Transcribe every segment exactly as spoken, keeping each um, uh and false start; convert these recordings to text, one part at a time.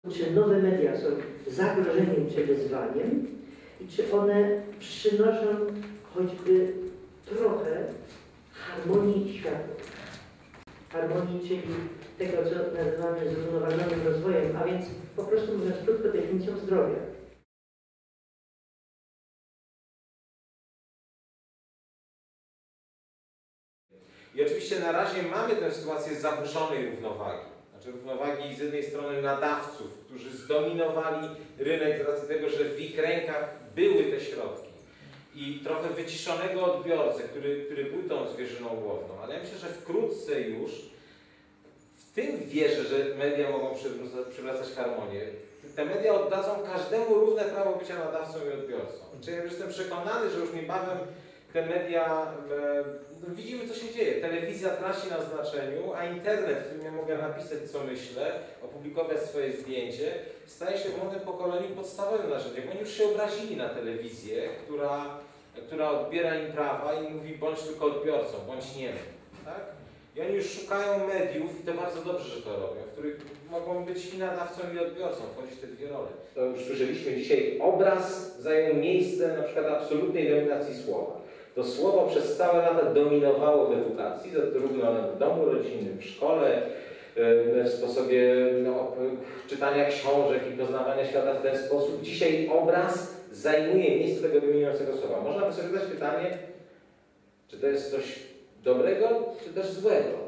Czy nowe media są zagrożeniem czy wyzwaniem i czy one przynoszą choćby trochę harmonii świata. Harmonii, czyli tego, co nazywamy zrównoważonym rozwojem, a więc po prostu mówiąc krótko definicją zdrowia. I oczywiście na razie mamy tę sytuację zaburzonej równowagi. Znaczy równowagi z jednej strony nadawców, którzy zdominowali rynek z racji tego, że w ich rękach były te środki. I trochę wyciszonego odbiorcę, który, który był tą zwierzyną łowną. Ale ja myślę, że wkrótce już w tym wierzę, że media mogą przywracać harmonię. Te media oddadzą każdemu równe prawo bycia nadawcą i odbiorcą. Czyli ja jestem przekonany, że już niebawem te media, e, no widzimy co się dzieje. Telewizja traci na znaczeniu, a internet, w którym ja mogę napisać co myślę, opublikować swoje zdjęcie, staje się w młodym pokoleniu podstawowym narzędziem. Oni już się obrazili na telewizję, która, która odbiera im prawa i mówi bądź tylko odbiorcą, bądź nie. Tak? I oni już szukają mediów, i to bardzo dobrze, że to robią, w których mogą być i nadawcą, i odbiorcą, wchodzić te dwie role. To już słyszeliśmy dzisiaj, obraz zajął miejsce na przykład absolutnej dominacji słowa. To słowo przez całe lata dominowało w edukacji, zarówno w domu rodzinnym, w szkole, w sposobie no, czytania książek i poznawania świata w ten sposób. Dzisiaj obraz zajmuje miejsce tego dominującego słowa. Można by sobie zadać pytanie, czy to jest coś dobrego, czy też złego?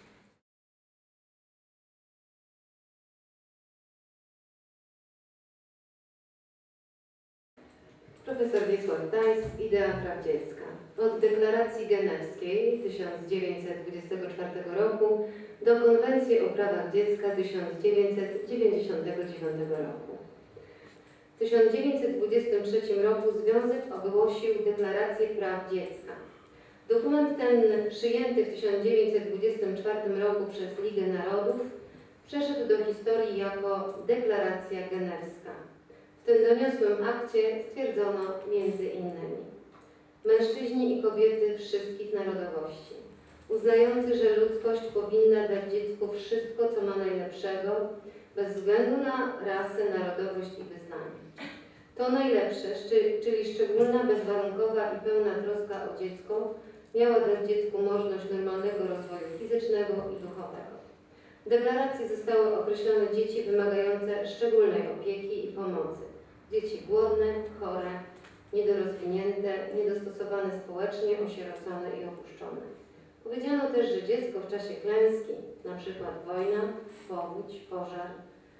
Profesor Wiesław Tajs, Idea praw dziecka. Od deklaracji genewskiej tysiąc dziewięćset dwudziestego czwartego roku do Konwencji o prawach dziecka tysiąc dziewięćset dziewięćdziesiątego dziewiątego roku. W tysiąc dziewięćset dwudziestym trzecim roku Związek ogłosił Deklarację Praw Dziecka. Dokument ten, przyjęty w tysiąc dziewięćset dwudziestym czwartym roku przez Ligę Narodów, przeszedł do historii jako Deklaracja Genewska. W tym doniosłym akcie stwierdzono między innymi: mężczyźni i kobiety wszystkich narodowości, uznający, że ludzkość powinna dać dziecku wszystko, co ma najlepszego, bez względu na rasę, narodowość i wyznanie. To najlepsze, czyli szczególna, bezwarunkowa i pełna troska o dziecko, miała dać dziecku możliwość normalnego rozwoju fizycznego i duchowego. W deklaracji zostały określone dzieci wymagające szczególnej opieki i pomocy. Dzieci głodne, chore, niedorozwinięte, niedostosowane społecznie, osierocone i opuszczone. Powiedziano też, że dziecko w czasie klęski, np. wojna, powódź, pożar,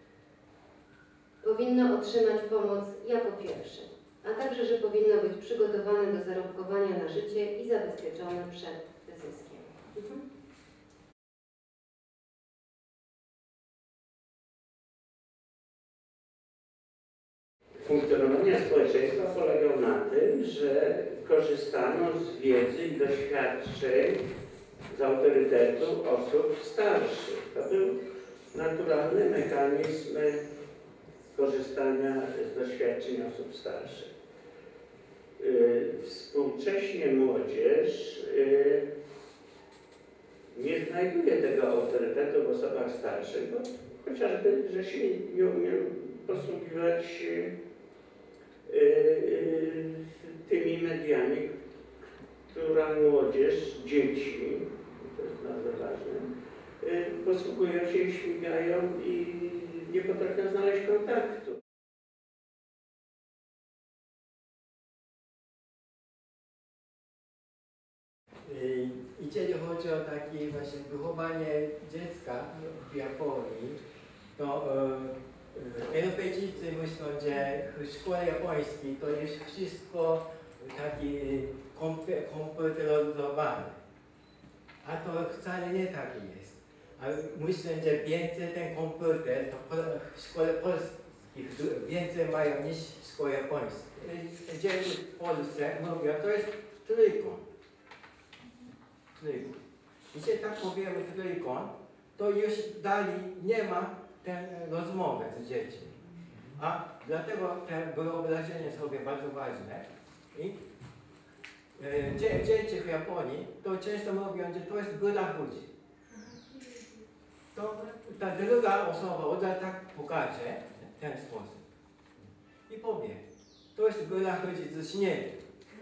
powinno otrzymać pomoc jako pierwsze, a także, że powinno być przygotowane do zarobkowania na życie i zabezpieczone przed wyzyskiem. Mhm. Funkcjonowania społeczeństwa polegał na tym, że korzystano z wiedzy i doświadczeń, z autorytetu osób starszych. To był naturalny mechanizm korzystania z doświadczeń osób starszych. Współcześnie młodzież nie znajduje tego autorytetu w osobach starszych, bo chociażby, że się nie umie posługiwać tymi mediami, która młodzież, dzieci, to jest bardzo ważne, posługują się, śmigają i nie potrafią znaleźć kontaktu. Jeżeli chodzi o takie właśnie wychowanie dziecka w Japonii, to Europejczycy myślą, że w szkole japońskiej to jest wszystko takie komputeryzowane. A to wcale nie tak jest. A myślę, że więcej ten komputer to w szkole polskiej więcej mają niż w szkole japońskiej. Jeżeli w Polsce mówią, to jest trójkąt. Trójkąt. Jeśli tak powiemy trójkąt, to już dalej nie ma tę rozmowę z dziećmi. A dlatego te wyobrażenie sobie bardzo ważne. I e, dzieci w Japonii to często mówią, że to jest gra ludzi. To ta druga osoba, ona tak pokaże w ten sposób i powie, to jest góra chodzi ze śniegu.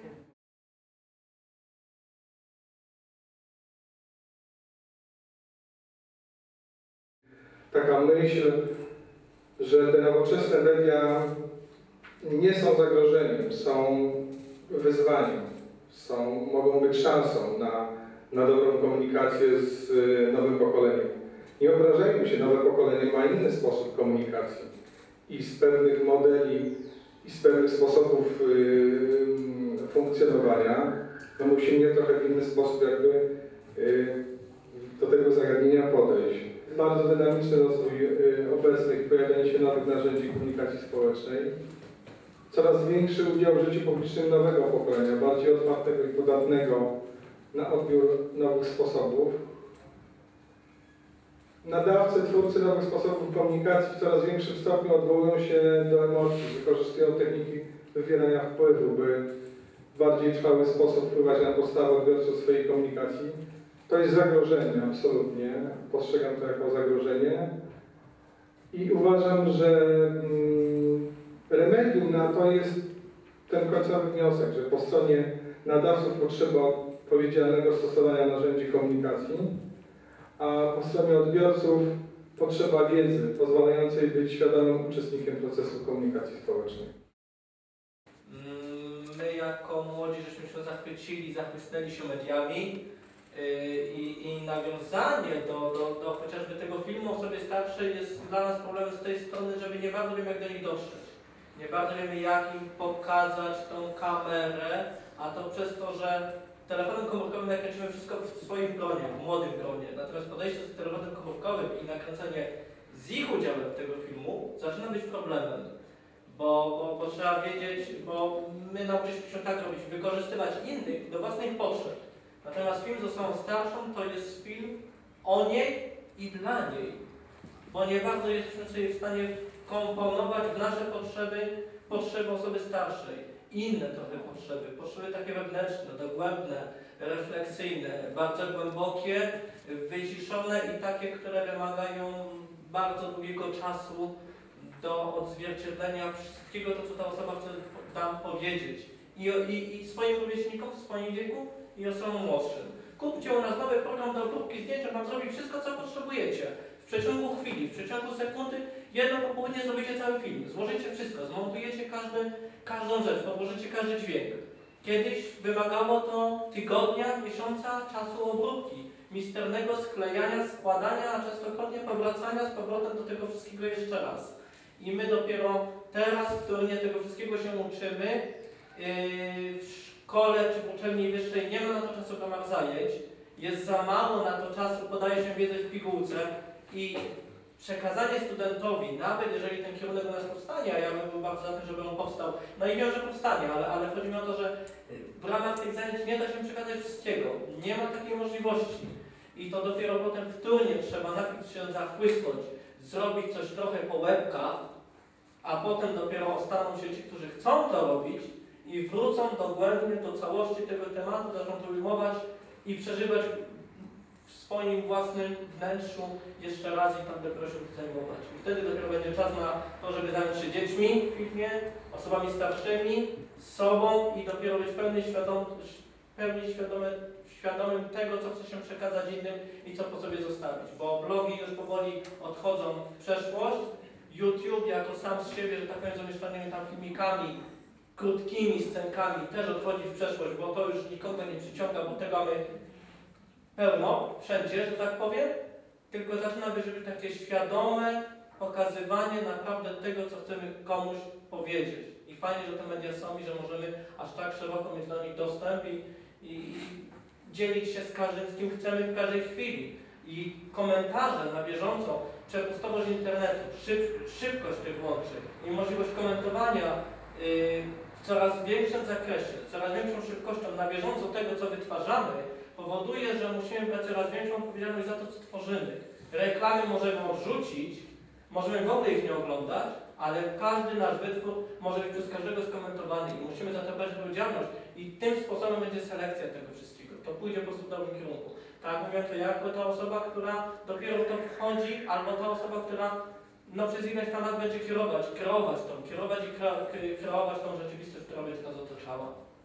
Taka myśl, że te nowoczesne media nie są zagrożeniem, są wyzwaniem, są, mogą być szansą na, na dobrą komunikację z y, nowym pokoleniem. Nie obrażajmy się, nowe pokolenie ma inny sposób komunikacji i z pewnych modeli, i z pewnych sposobów y, funkcjonowania, no musimy trochę w inny sposób jakby y, do tego zagadnienia podejść. Bardzo dynamiczny rozwój y, obecnych, pojawianie się nowych narzędzi komunikacji społecznej. Coraz większy udział w życiu publicznym nowego pokolenia, bardziej otwartego i podatnego na odbiór nowych sposobów. Nadawcy, twórcy nowych sposobów komunikacji w coraz większym stopniu odwołują się do emocji, wykorzystują techniki wywierania wpływu, by w bardziej trwały sposób wpływać na postawę odbiorców swojej komunikacji. To jest zagrożenie, absolutnie. Postrzegam to jako zagrożenie. I uważam, że mm, remedium na to jest ten końcowy wniosek, że po stronie nadawców potrzeba odpowiedzialnego stosowania narzędzi komunikacji, a po stronie odbiorców potrzeba wiedzy pozwalającej być świadomym uczestnikiem procesu komunikacji społecznej. My jako młodzi żeśmy się zachwycili, zachłysnęli się mediami i, i nawiązanie do, do, do chociażby tego filmu o osobie starszej jest dla nas problemem z tej strony, że my nie bardzo wiemy, jak do nich dotrzeć. Nie bardzo wiemy, jak im pokazać tą kamerę, a to przez to, że telefonem komórkowym nakręcimy wszystko w swoim gronie, w młodym gronie. Natomiast podejście z telefonem komórkowym i nakręcenie z ich udziałem tego filmu zaczyna być problemem. Bo, bo, bo trzeba wiedzieć, bo my nauczyliśmy się tak robić, wykorzystywać innych do własnych potrzeb. Natomiast film z osobą starszą to jest film o niej i dla niej. Bo nie bardzo jesteśmy sobie w stanie komponować w nasze potrzeby, potrzeby osoby starszej. Inne trochę potrzeby, potrzeby takie wewnętrzne, dogłębne, refleksyjne, bardzo głębokie, wyciszone i takie, które wymagają bardzo długiego czasu do odzwierciedlenia wszystkiego, to co ta osoba chce nam powiedzieć. I, i, i swoim rówieśnikom w swoim wieku i osobom młodszym. Kupcie u nas nowy program do próbki zdjęcia, wam zrobi wszystko, co potrzebujecie. W przeciągu chwili, w przeciągu sekundy, jedno popołudnie zrobicie cały film. Złożycie wszystko, zmontujecie każdy, każdą rzecz, podłożycie każdy dźwięk. Kiedyś wymagało to tygodnia, miesiąca czasu obróbki, misternego sklejania, składania, a częstokrotnie powracania z powrotem do tego wszystkiego jeszcze raz. I my dopiero teraz w Turynie tego wszystkiego się uczymy. Yy, w szkole czy w uczelni wyższej nie ma na to czasu w ramach zajęć. Jest za mało na to czasu, podaje się wiedzę w pigułce i przekazanie studentowi, nawet jeżeli ten kierunek u nas powstanie, a ja bym był bardzo za tym, żeby on powstał, no i wiem, że powstanie, ale, ale chodzi mi o to, że w ramach tych zajęć nie da się przekazać wszystkiego. Nie ma takiej możliwości. I to dopiero potem w Turnie trzeba najpierw się zachłysnąć, zrobić coś trochę po łebkach, a potem dopiero ostaną się ci, którzy chcą to robić i wrócą dogłębnie do całości tego tematu, zaczną to ujmować i przeżywać w swoim własnym wnętrzu jeszcze raz i tam dopiero się zajmować. I wtedy dopiero będzie czas na to, żeby zająć się dziećmi w filmie, osobami starszymi, z sobą i dopiero być pełny świadom, pełni świadomy, świadomym tego, co chce się przekazać innym i co po sobie zostawić. Bo blogi już powoli odchodzą w przeszłość. YouTube jako sam z siebie, że tak powiem, z zamieszczonymi tam filmikami, krótkimi scenkami też odchodzi w przeszłość, bo to już nikogo nie przyciąga, bo tego mamy pełno, wszędzie, że tak powiem, tylko zaczyna być takie świadome pokazywanie naprawdę tego, co chcemy komuś powiedzieć. I fajnie, że te media są i że możemy aż tak szeroko mieć do nich dostęp i, i, i dzielić się z każdym, z kim chcemy w każdej chwili. I komentarze na bieżąco, przepustowość internetu, szyb, szybkość tych łączy i możliwość komentowania yy, w coraz większym zakresie, coraz większą szybkością na bieżąco tego, co wytwarzamy, powoduje, że musimy brać coraz większą odpowiedzialność za to, co tworzymy. Reklamy możemy odrzucić, możemy w ogóle ich nie oglądać, ale każdy nasz wytwór może być przez każdego skomentowany i musimy za to brać odpowiedzialność i tym sposobem będzie selekcja tego wszystkiego. To pójdzie po prostu w dobrym kierunku. Tak mówię to jako ta osoba, która dopiero w to wchodzi, albo ta osoba, która no przez ileś tam lat będzie kierować, kreować tą, kierować i kre, kreować tą rzeczywistość, która będzie nas otaczała.